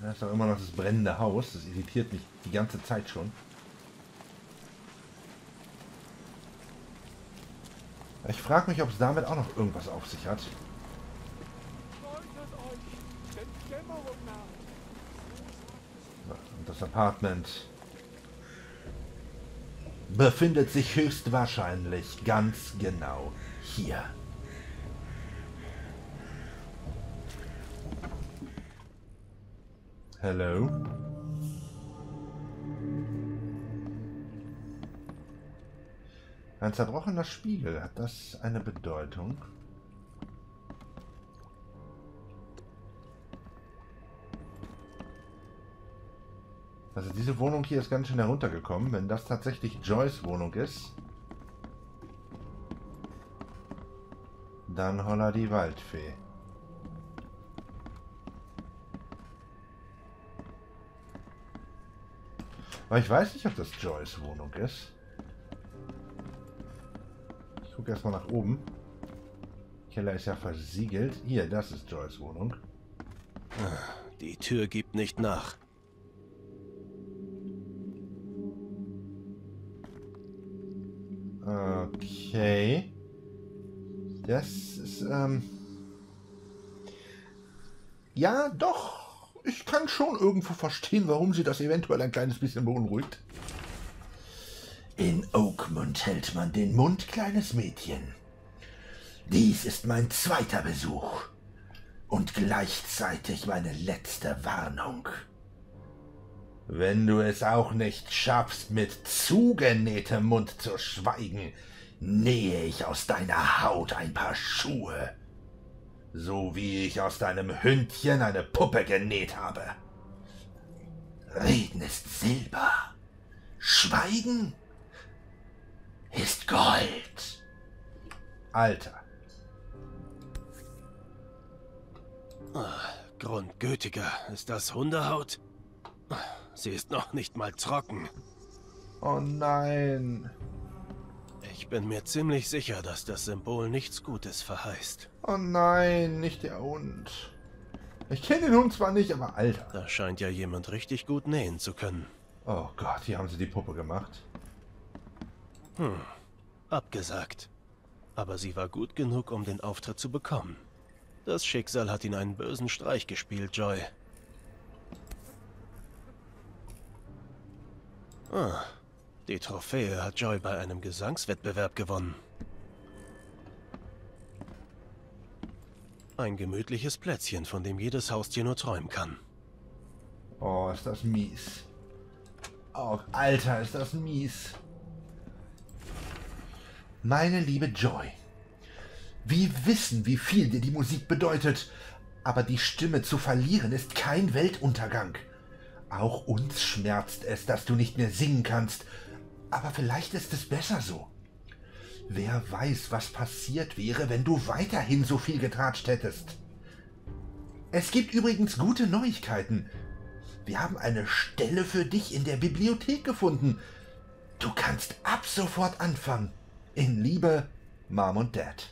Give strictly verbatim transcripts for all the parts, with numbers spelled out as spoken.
Da ist doch immer noch das brennende Haus. Das irritiert mich die ganze Zeit schon. Ich frage mich, ob es damit auch noch irgendwas auf sich hat. Und das Apartment befindet sich höchstwahrscheinlich ganz genau hier. Hello? Ein zerbrochener Spiegel. Hat das eine Bedeutung? Also diese Wohnung hier ist ganz schön heruntergekommen. Wenn das tatsächlich Joys Wohnung ist, dann holla die Waldfee. Aber ich weiß nicht, ob das Joys Wohnung ist. Ich gucke erstmal nach oben. Der Keller ist ja versiegelt. Hier, das ist Joys Wohnung. Die Tür gibt nicht nach. Okay. Das ist, ähm... Ja, doch. Ich kann schon irgendwo verstehen, warum sie das eventuell ein kleines bisschen beunruhigt. In Oakmont hält man den Mund, kleines Mädchen. Dies ist mein zweiter Besuch. Und gleichzeitig meine letzte Warnung. Wenn du es auch nicht schaffst, mit zugenähtem Mund zu schweigen, nähe ich aus deiner Haut ein paar Schuhe. So wie ich aus deinem Hündchen eine Puppe genäht habe. Reden ist Silber. Schweigen ist Gold. Alter. Grundgütiger, ist das Hundehaut? Sie ist noch nicht mal trocken. Oh nein. Ich bin mir ziemlich sicher, dass das Symbol nichts Gutes verheißt. Oh nein, nicht der Hund. Ich kenne den Hund zwar nicht, aber Alter. Da scheint ja jemand richtig gut nähen zu können. Oh Gott, hier haben sie die Puppe gemacht. Hm, abgesagt. Aber sie war gut genug, um den Auftritt zu bekommen. Das Schicksal hat ihn einen bösen Streich gespielt, Joy. Ah, die Trophäe hat Joy bei einem Gesangswettbewerb gewonnen. Ein gemütliches Plätzchen, von dem jedes Haustier nur träumen kann. Oh, ist das mies. Oh, Alter, ist das mies. Meine liebe Joy, wir wissen, wie viel dir die Musik bedeutet, aber die Stimme zu verlieren ist kein Weltuntergang. Auch uns schmerzt es, dass du nicht mehr singen kannst, aber vielleicht ist es besser so. Wer weiß, was passiert wäre, wenn du weiterhin so viel getratscht hättest. Es gibt übrigens gute Neuigkeiten. Wir haben eine Stelle für dich in der Bibliothek gefunden. Du kannst ab sofort anfangen. In Liebe, Mom und Dad.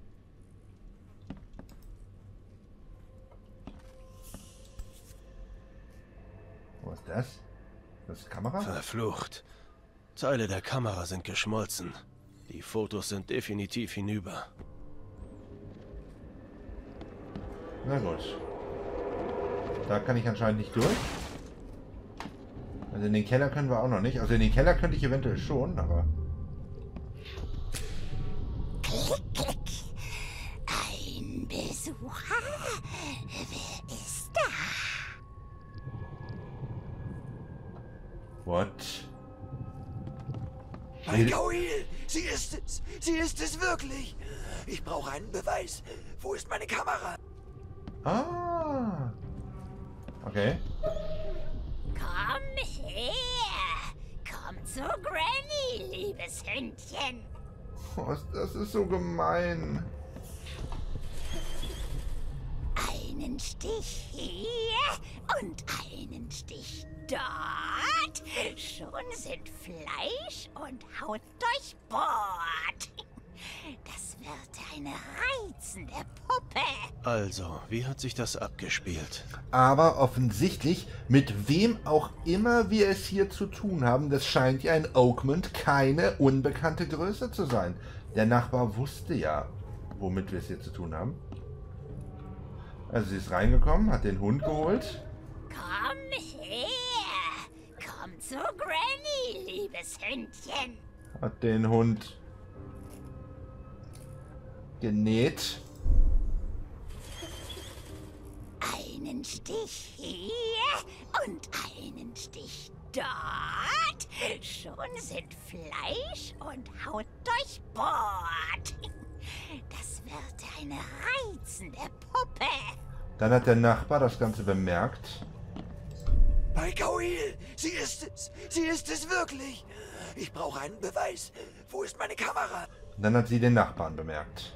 Was ist das? Das ist Kamera? Verflucht. Teile der Kamera sind geschmolzen. Die Fotos sind definitiv hinüber. Na gut. Da kann ich anscheinend nicht durch. Also in den Keller können wir auch noch nicht. Also in den Keller könnte ich eventuell schon, aber... Klick, klick. Ein Besucher. Wer ist da? What? Mein Gauil! Sie ist es! Sie ist es wirklich! Ich brauche einen Beweis. Wo ist meine Kamera? Ah. Okay. Komm her. Komm zu Granny, liebes Hündchen. Oh, das ist so gemein. Einen Stich hier und einen Stich dort. Schon sind Fleisch und Haut durchbohrt. Das wird eine reizende Puppe. Also, wie hat sich das abgespielt? Aber offensichtlich, mit wem auch immer wir es hier zu tun haben, das scheint ja in Oakmont keine unbekannte Größe zu sein. Der Nachbar wusste ja, womit wir es hier zu tun haben. Also sie ist reingekommen, hat den Hund geholt. Komm her. Komm zu Granny, liebes Hündchen. Hat den Hund genäht. Einen Stich hier und einen Stich dort. Schon sind Fleisch und Haut durchbohrt. Das wird eine reizende Puppe. Dann hat der Nachbar das Ganze bemerkt. Bei Kawil, sie ist es. Sie ist es wirklich. Ich brauche einen Beweis. Wo ist meine Kamera? Und dann hat sie den Nachbarn bemerkt.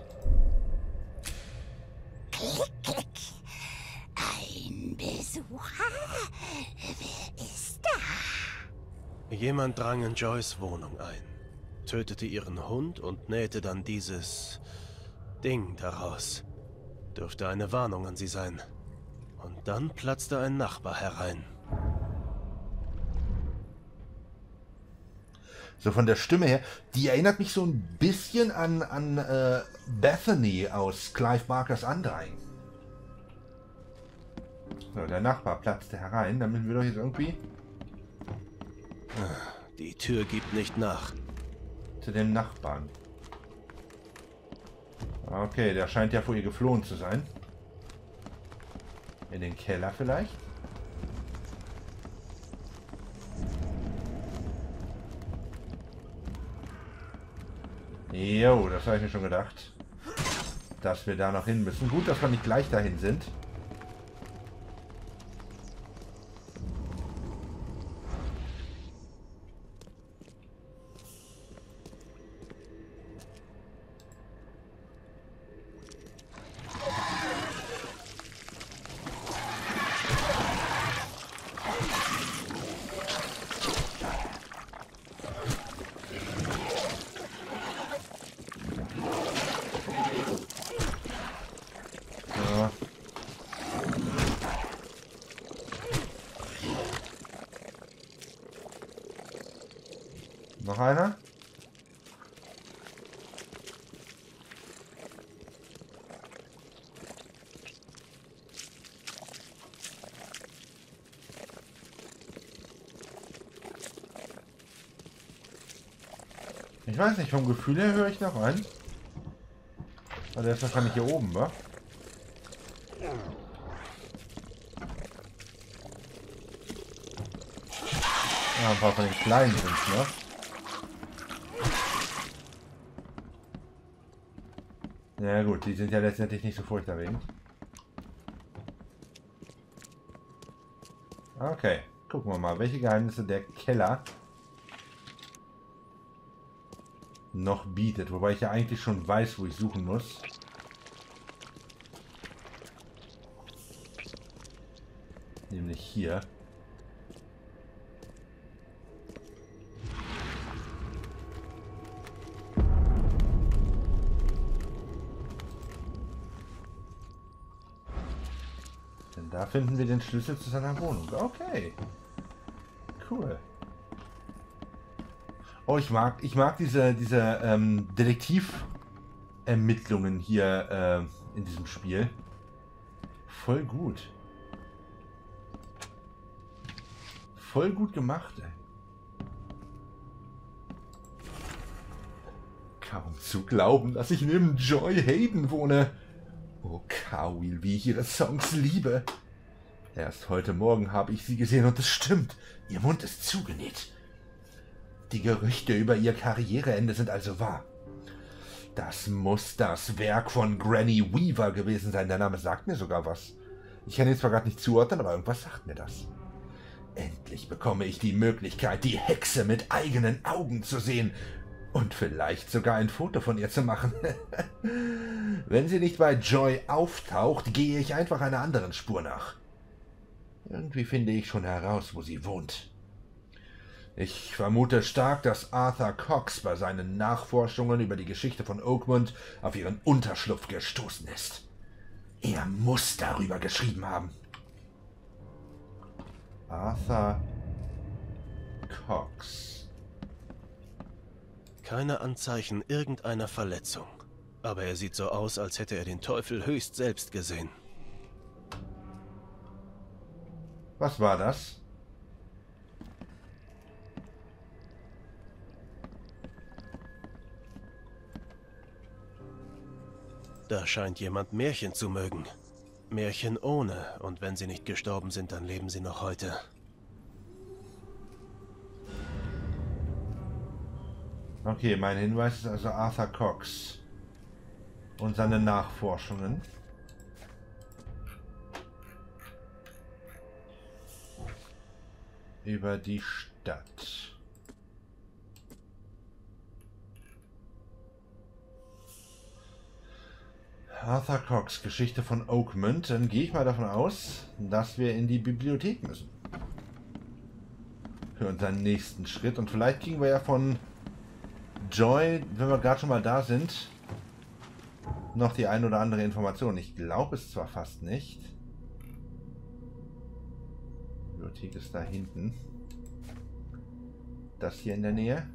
Klick, klick. Ein Besucher? Wer ist da? Jemand drang in Joys Wohnung ein, tötete ihren Hund und nähte dann dieses Ding daraus. Dürfte eine Warnung an sie sein. Und dann platzte ein Nachbar herein. So von der Stimme her, die erinnert mich so ein bisschen an, an äh, Bethany aus Clive Barkers Undying. So, der Nachbar platzte herein, dann müssen wir doch jetzt irgendwie Die Tür gibt nicht nach. zu dem Nachbarn. Okay, der scheint ja vor ihr geflohen zu sein. In den Keller vielleicht? Jo, das habe ich mir schon gedacht. Dass wir da noch hin müssen. Gut, dass wir nicht gleich dahin sind. Noch einer? Ich weiß nicht, vom Gefühl her höre ich noch einen. Aber der ist wahrscheinlich hier oben, wa? Ja, ein paar von den kleinen sind ne? Ja gut, die sind ja letztendlich nicht so furchterregend. Okay, gucken wir mal, welche Geheimnisse der Keller noch bietet. Wobei ich ja eigentlich schon weiß, wo ich suchen muss. Nämlich hier. Denn da finden wir den Schlüssel zu seiner Wohnung. Okay. Cool. Oh, ich mag, ich mag diese, diese ähm, Detektivermittlungen hier äh, in diesem Spiel. Voll gut. Voll gut gemacht, ey. Kaum zu glauben, dass ich neben Joy Hayden wohne. Oh, Kawil, wie ich ihre Songs liebe. Erst heute Morgen habe ich sie gesehen und es stimmt. Ihr Mund ist zugenäht. Die Gerüchte über ihr Karriereende sind also wahr. Das muss das Werk von Granny Weaver gewesen sein. Der Name sagt mir sogar was. Ich kann ihn zwar gerade nicht zuordnen, aber irgendwas sagt mir das. Endlich bekomme ich die Möglichkeit, die Hexe mit eigenen Augen zu sehen und vielleicht sogar ein Foto von ihr zu machen. Wenn sie nicht bei Joy auftaucht, gehe ich einfach einer anderen Spur nach. Irgendwie finde ich schon heraus, wo sie wohnt. Ich vermute stark, dass Arthur Cox bei seinen Nachforschungen über die Geschichte von Oakmont auf ihren Unterschlupf gestoßen ist. Er muss darüber geschrieben haben. Arthur Cox. Keine Anzeichen irgendeiner Verletzung. Aber er sieht so aus, als hätte er den Teufel höchst selbst gesehen. Was war das? Da scheint jemand Märchen zu mögen. Märchen ohne, und wenn sie nicht gestorben sind, dann leben sie noch heute. Okay, mein Hinweis ist also Arthur Cox und seine Nachforschungen. Über die Stadt. Arthur Cox, Geschichte von Oakmont. Dann gehe ich mal davon aus, dass wir in die Bibliothek müssen. Für unseren nächsten Schritt. Und vielleicht kriegen wir ja von Joy, wenn wir gerade schon mal da sind, noch die ein oder andere Information. Ich glaube es zwar fast nicht. Die Bibliothek ist da hinten. Das hier in der Nähe.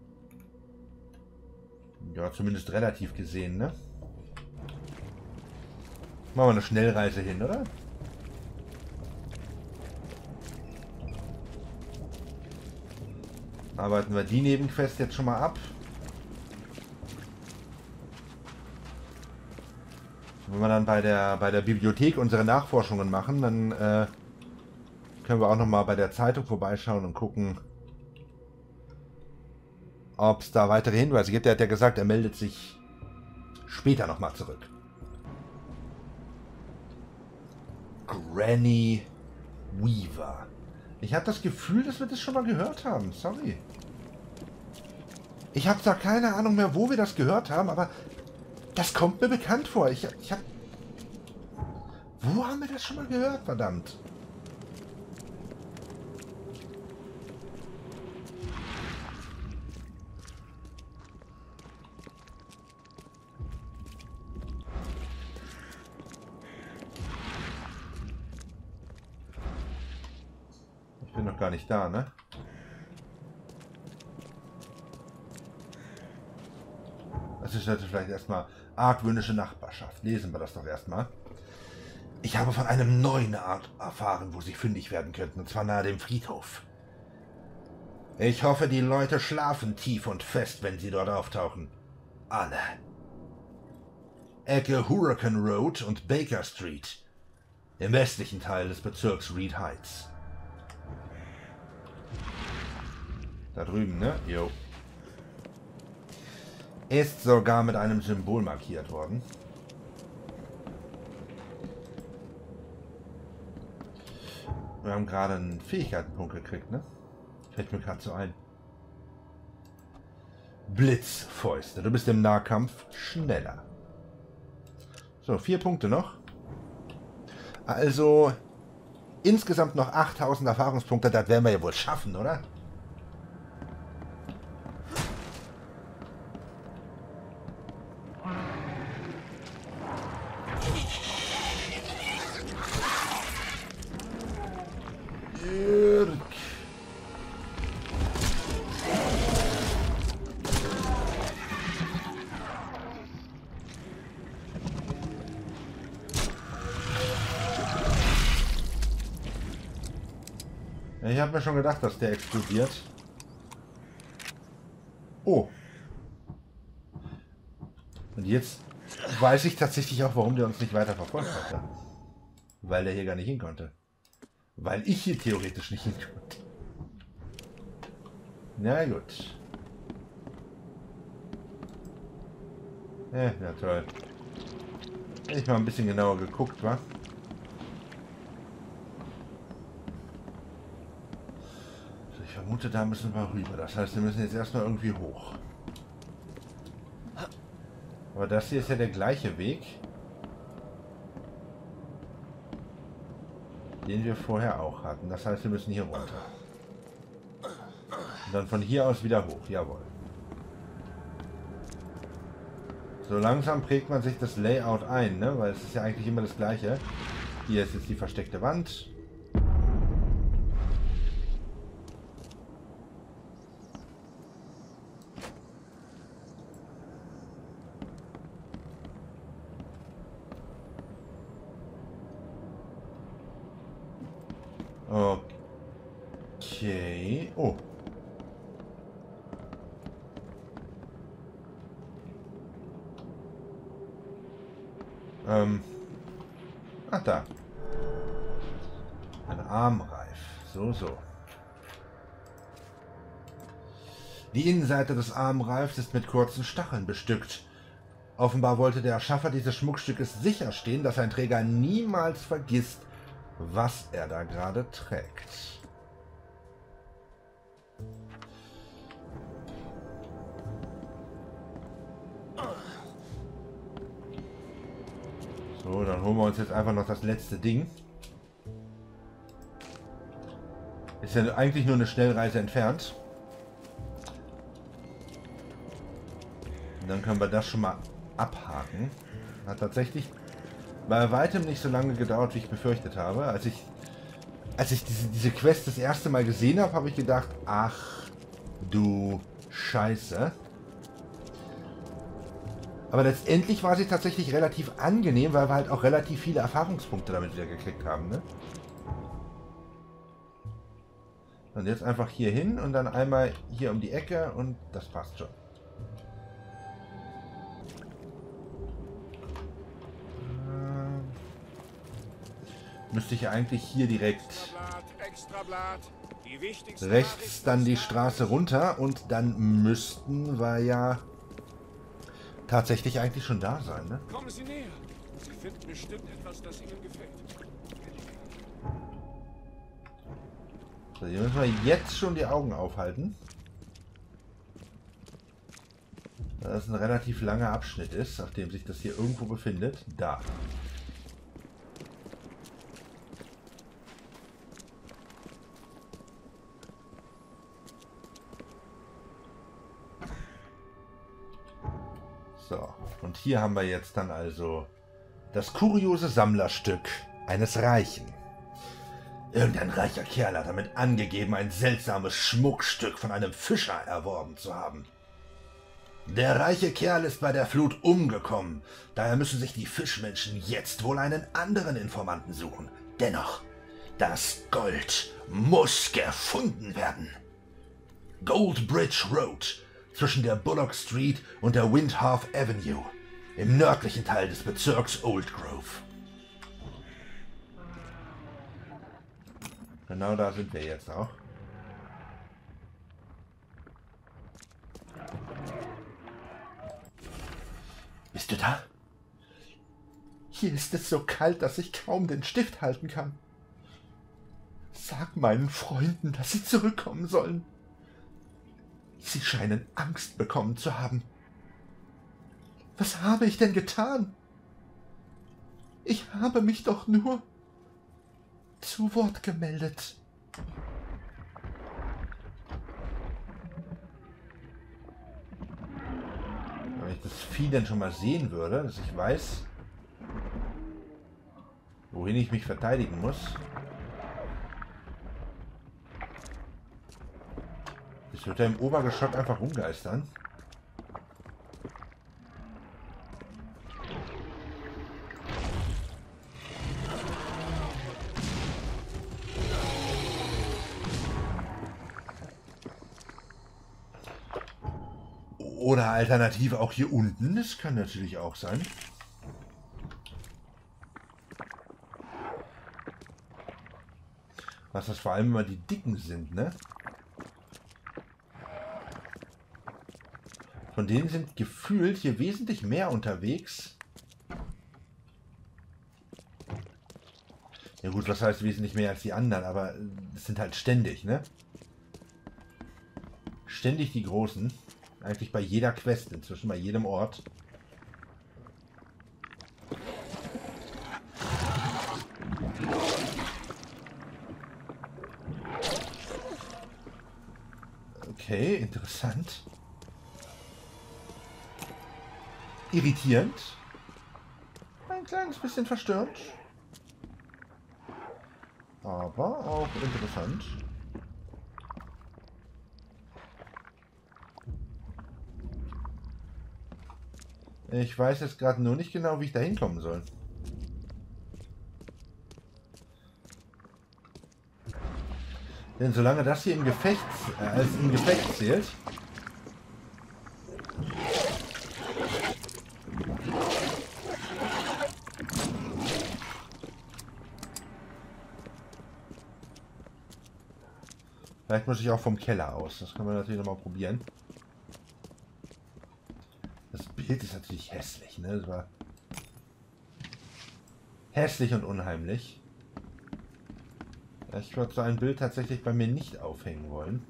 Ja, zumindest relativ gesehen, ne? Machen wir eine Schnellreise hin, oder? Arbeiten wir die Nebenquest jetzt schon mal ab. Wenn wir dann bei der bei der Bibliothek unsere Nachforschungen machen, dann äh, können wir auch noch mal bei der Zeitung vorbeischauen und gucken, ob es da weitere Hinweise gibt. Er hat ja gesagt, er meldet sich später noch mal zurück. Granny Weaver. Ich habe das Gefühl, dass wir das schon mal gehört haben. Sorry. Ich habe zwar keine Ahnung mehr, wo wir das gehört haben, aber das kommt mir bekannt vor. Ich, ich habe... Wo haben wir das schon mal gehört, verdammt? Ich bin noch gar nicht da, ne? Das ist jetzt vielleicht erstmal argwöhnische Nachbarschaft. Lesen wir das doch erstmal. Ich habe von einem neuen Ort erfahren, wo sie fündig werden könnten, und zwar nahe dem Friedhof. Ich hoffe, die Leute schlafen tief und fest, wenn sie dort auftauchen. Alle. Ecke Hurricane Road und Baker Street. Im westlichen Teil des Bezirks Reed Heights. Da drüben, ne? Jo. Ist sogar mit einem Symbol markiert worden. Wir haben gerade einen Fähigkeitenpunkt gekriegt, ne? Fällt mir gerade so ein. Blitzfäuste. Du bist im Nahkampf schneller. So, vier Punkte noch. Also insgesamt noch achttausend Erfahrungspunkte. Das werden wir ja wohl schaffen, oder? Ich habe mir schon gedacht, dass der explodiert. Oh. Und jetzt weiß ich tatsächlich auch, warum der uns nicht weiter verfolgt hat. Weil der hier gar nicht hin konnte. Weil ich hier theoretisch nicht hin konnte. Na gut. Ja, ja toll. Hätte ich mal ein bisschen genauer geguckt, wa? Ich vermute, da müssen wir rüber. Das heißt, wir müssen jetzt erstmal irgendwie hoch. Aber das hier ist ja der gleiche Weg, den wir vorher auch hatten. Das heißt, wir müssen hier runter. Und dann von hier aus wieder hoch. Jawohl. So langsam prägt man sich das Layout ein, ne? Weil es ist ja eigentlich immer das gleiche. Hier ist jetzt die versteckte Wand. Okay. Oh. Ähm. Ach, da. Ein Armreif. So, so. Die Innenseite des Armreifs ist mit kurzen Stacheln bestückt. Offenbar wollte der Erschaffer dieses Schmuckstückes sicherstehen, dass ein Träger niemals vergisst, was er da gerade trägt. So, dann holen wir uns jetzt einfach noch das letzte Ding. Ist ja eigentlich nur eine Schnellreise entfernt. Und dann können wir das schon mal abhaken. Hat tatsächlich bei weitem nicht so lange gedauert, wie ich befürchtet habe. Als ich, als ich diese, diese Quest das erste Mal gesehen habe, habe ich gedacht, ach du Scheiße. Aber letztendlich war sie tatsächlich relativ angenehm, weil wir halt auch relativ viele Erfahrungspunkte damit wieder gekriegt haben. Ne? Und jetzt einfach hier hin und dann einmal hier um die Ecke und das passt schon. Müsste ich ja eigentlich hier direkt rechts dann die Straße runter und dann müssten wir ja tatsächlich eigentlich schon da sein, ne? Kommen Sie näher. Sie finden bestimmt etwas, das Ihnen gefällt. So, hier müssen wir jetzt schon die Augen aufhalten. Da das ein relativ langer Abschnitt ist, auf dem sich das hier irgendwo befindet. Da. So, und hier haben wir jetzt dann also das kuriose Sammlerstück eines Reichen. Irgendein reicher Kerl hat damit angegeben, ein seltsames Schmuckstück von einem Fischer erworben zu haben. Der reiche Kerl ist bei der Flut umgekommen, daher müssen sich die Fischmenschen jetzt wohl einen anderen Informanten suchen. Dennoch, das Gold muss gefunden werden. Goldbridge Road, zwischen der Bullock Street und der Windhalf Avenue, im nördlichen Teil des Bezirks Old Grove. Genau da sind wir jetzt auch. Bist du da? Hier ist es so kalt, dass ich kaum den Stift halten kann. Sag meinen Freunden, dass sie zurückkommen sollen. Sie scheinen Angst bekommen zu haben. Was habe ich denn getan? Ich habe mich doch nur zu Wort gemeldet. Wenn ich das Vieh denn schon mal sehen würde, dass ich weiß, wohin ich mich verteidigen muss. Das wird ja im Obergeschoss einfach rumgeistern. Oder alternativ auch hier unten. Das kann natürlich auch sein. Was das vor allem immer die Dicken sind, ne? Von denen sind gefühlt hier wesentlich mehr unterwegs. Ja gut, was heißt wesentlich mehr als die anderen, aber es sind halt ständig, ne? Ständig die Großen. Eigentlich bei jeder Quest inzwischen, bei jedem Ort. Okay, interessant. Irritierend. Ein kleines bisschen verstörend. Aber auch interessant. Ich weiß jetzt gerade nur nicht genau, wie ich da hinkommen soll. Denn solange das hier im Gefecht, äh, als im Gefecht zählt, vielleicht muss ich auch vom Keller aus. Das können wir natürlich noch mal probieren. Das Bild ist natürlich hässlich, ne? Das war hässlich und unheimlich. Ich würde so ein Bild tatsächlich bei mir nicht aufhängen wollen.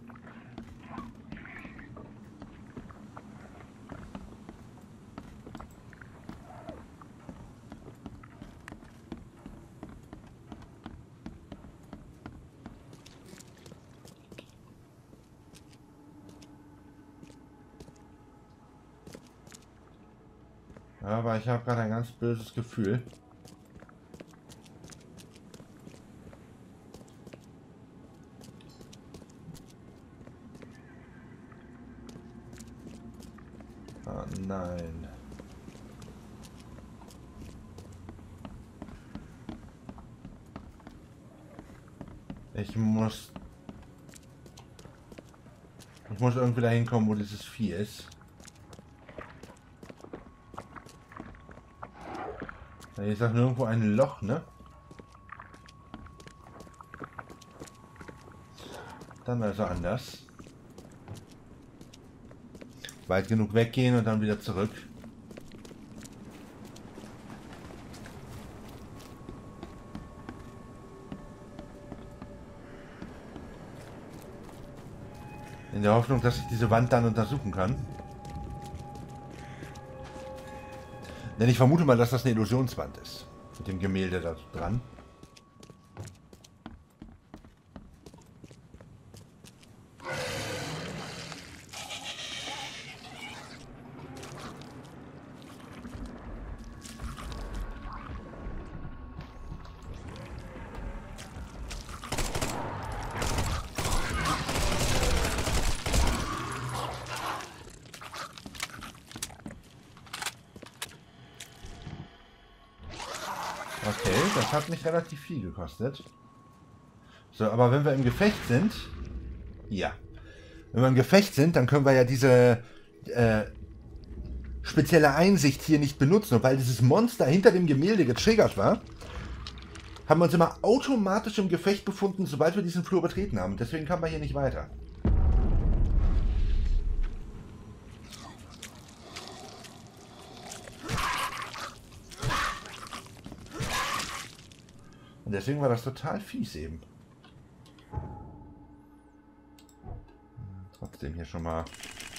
Aber ich habe gerade ein ganz böses Gefühl. Oh nein. Ich muss... Ich muss irgendwie dahin kommen, wo dieses Vieh ist. Ich sag nirgendwo ein Loch, ne? Dann also anders. Weit genug weggehen und dann wieder zurück. In der Hoffnung, dass ich diese Wand dann untersuchen kann. Denn ich vermute mal, dass das eine Illusionswand ist. Mit dem Gemälde da dran. Okay, das hat mich relativ viel gekostet. So, aber wenn wir im Gefecht sind... Ja. Wenn wir im Gefecht sind, dann können wir ja diese äh, spezielle Einsicht hier nicht benutzen. Und weil dieses Monster hinter dem Gemälde getriggert war, haben wir uns immer automatisch im Gefecht befunden, sobald wir diesen Flur betreten haben. Deswegen kamen wir hier nicht weiter. Und deswegen war das total fies eben. Trotzdem hier schon mal ein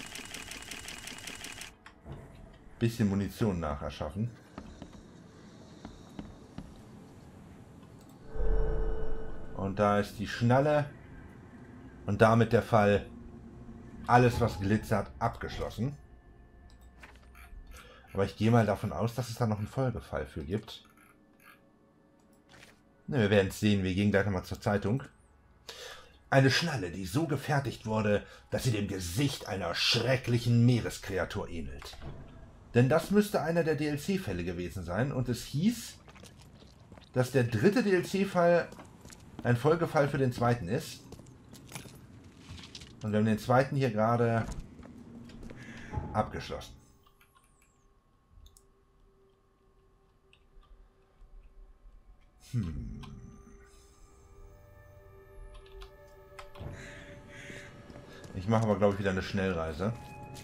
bisschen Munition nacherschaffen. Und da ist die Schnalle und damit der Fall, alles was glitzert, abgeschlossen. Aber ich gehe mal davon aus, dass es da noch einen Folgefall für gibt. Ne, wir werden es sehen, wir gehen gleich nochmal zur Zeitung. Eine Schnalle, die so gefertigt wurde, dass sie dem Gesicht einer schrecklichen Meereskreatur ähnelt. Denn das müsste einer der D L C-Fälle gewesen sein. Und es hieß, dass der dritte D L C-Fall ein Folgefall für den zweiten ist. Und wir haben den zweiten hier gerade abgeschlossen. Hm. Ich mache aber, glaube ich, wieder eine Schnellreise.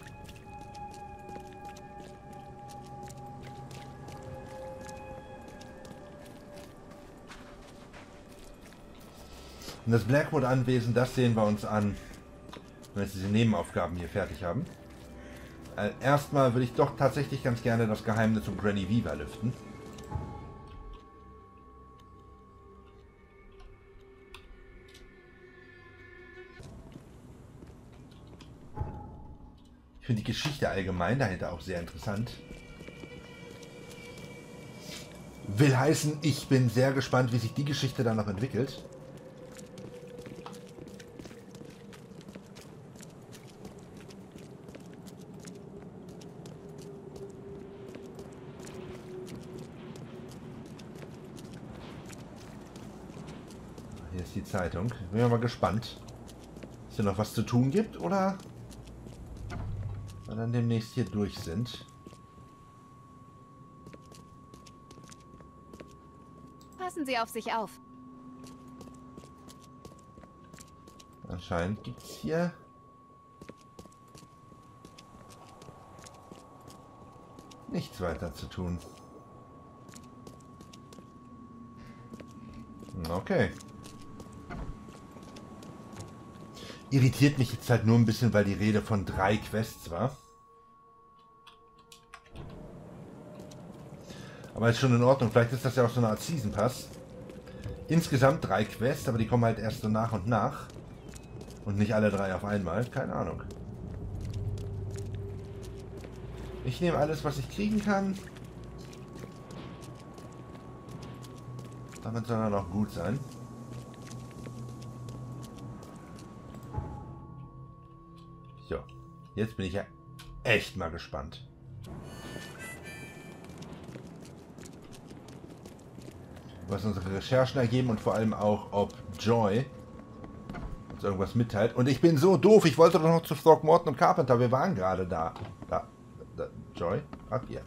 Und das Blackwood-Anwesen, das sehen wir uns an, wenn wir jetzt diese Nebenaufgaben hier fertig haben. Äh, erstmal würde ich doch tatsächlich ganz gerne das Geheimnis um Granny Weaver lüften. finde die Geschichte allgemein dahinter auch sehr interessant. Will heißen, ich bin sehr gespannt, wie sich die Geschichte dann noch entwickelt. Hier ist die Zeitung. Bin ja mal gespannt, ob es hier noch was zu tun gibt oder wir dann demnächst hier durch sind. Passen Sie auf sich auf. Anscheinend gibt es hier nichts weiter zu tun. Okay. Irritiert mich jetzt halt nur ein bisschen, weil die Rede von drei Quests war. Aber ist schon in Ordnung. Vielleicht ist das ja auch so eine Art Season Pass. Insgesamt drei Quests, aber die kommen halt erst so nach und nach. Und nicht alle drei auf einmal. Keine Ahnung. Ich nehme alles, was ich kriegen kann. Damit soll dann auch gut sein. So, jetzt bin ich ja echt mal gespannt. Was unsere Recherchen ergeben und vor allem auch, ob Joy uns irgendwas mitteilt. Und ich bin so doof, ich wollte doch noch zu Throckmorton und Carpenter. Wir waren gerade da. Da, da. Joy? Ach, hier.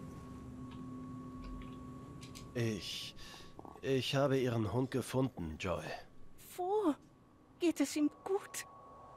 Ich... Ich habe Ihren Hund gefunden, Joy. Wo? Geht es ihm gut?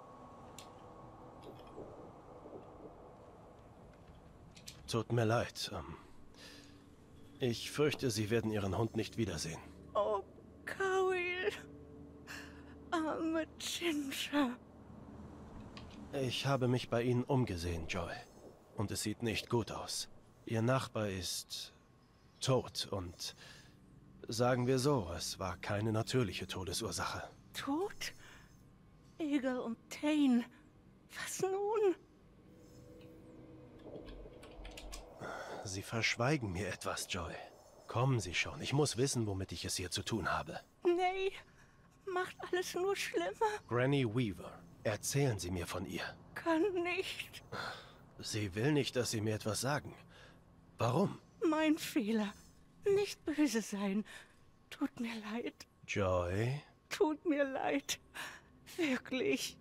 Tut mir leid. Ähm, ich fürchte, Sie werden Ihren Hund nicht wiedersehen. Oh, Cowell. Arme Ginger. Ich habe mich bei Ihnen umgesehen, Joy. Und es sieht nicht gut aus. Ihr Nachbar ist tot und... Sagen wir so, es war keine natürliche Todesursache. Tot? Eagle und Tane. Was nun? Sie verschweigen mir etwas, Joy. Kommen Sie schon, ich muss wissen, womit ich es hier zu tun habe. Nee, macht alles nur schlimmer. Granny Weaver, erzählen Sie mir von ihr. Kann nicht. Sie will nicht, dass Sie mir etwas sagen. Warum? Mein Fehler. Nicht böse sein. Tut mir leid. Joy? Tut mir leid. Wirklich.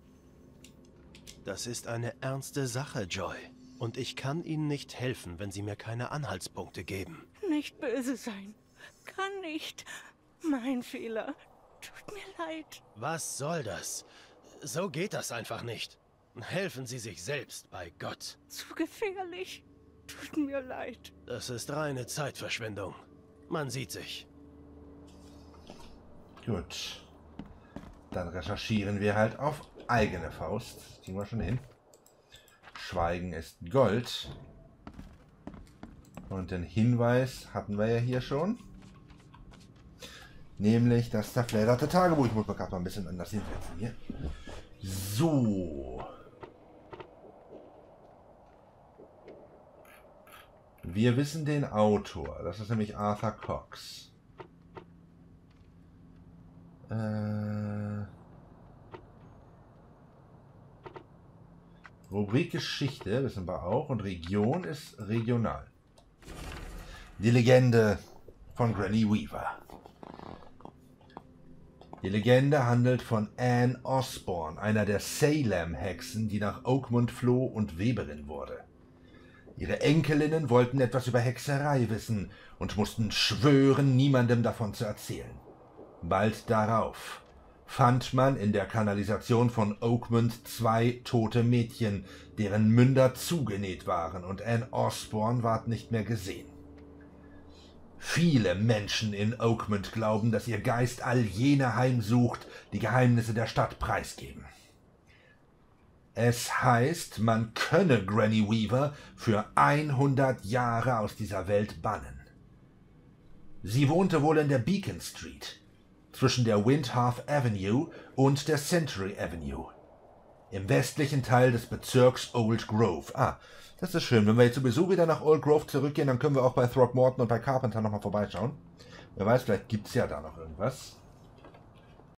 Das ist eine ernste Sache, Joy. Und ich kann Ihnen nicht helfen, wenn Sie mir keine Anhaltspunkte geben. Nicht böse sein. Kann nicht. Mein Fehler. Tut mir leid. Was soll das? So geht das einfach nicht. Helfen Sie sich selbst, bei Gott. Zu gefährlich. Tut mir leid. Das ist reine Zeitverschwendung. Man sieht sich. Gut. Dann recherchieren wir halt auf eigene Faust. Das kriegen wir schon hin. Schweigen ist Gold. Und den Hinweis hatten wir ja hier schon. Nämlich das zerfledderte Tagebuch. Ich muss mal gerade mal ein bisschen anders hinsetzen hier. So. Wir wissen den Autor. Das ist nämlich Arthur Cox. Äh, Rubrik Geschichte wissen wir auch. Und Region ist regional. Die Legende von Granny Weaver. Die Legende handelt von Anne Osborne, einer der Salem-Hexen, die nach Oakmont floh und Weberin wurde. Ihre Enkelinnen wollten etwas über Hexerei wissen und mussten schwören, niemandem davon zu erzählen. Bald darauf fand man in der Kanalisation von Oakmont zwei tote Mädchen, deren Münder zugenäht waren, und Anne Osborne ward nicht mehr gesehen. Viele Menschen in Oakmont glauben, dass ihr Geist all jene heimsucht, die Geheimnisse der Stadt preisgeben. Es heißt, man könne Granny Weaver für hundert Jahre aus dieser Welt bannen. Sie wohnte wohl in der Beacon Street, zwischen der Windhalf Avenue und der Century Avenue. Im westlichen Teil des Bezirks Old Grove. Ah, das ist schön. Wenn wir jetzt sowieso wieder nach Old Grove zurückgehen, dann können wir auch bei Throckmorton und bei Carpenter nochmal vorbeischauen. Wer weiß, vielleicht gibt es ja da noch irgendwas.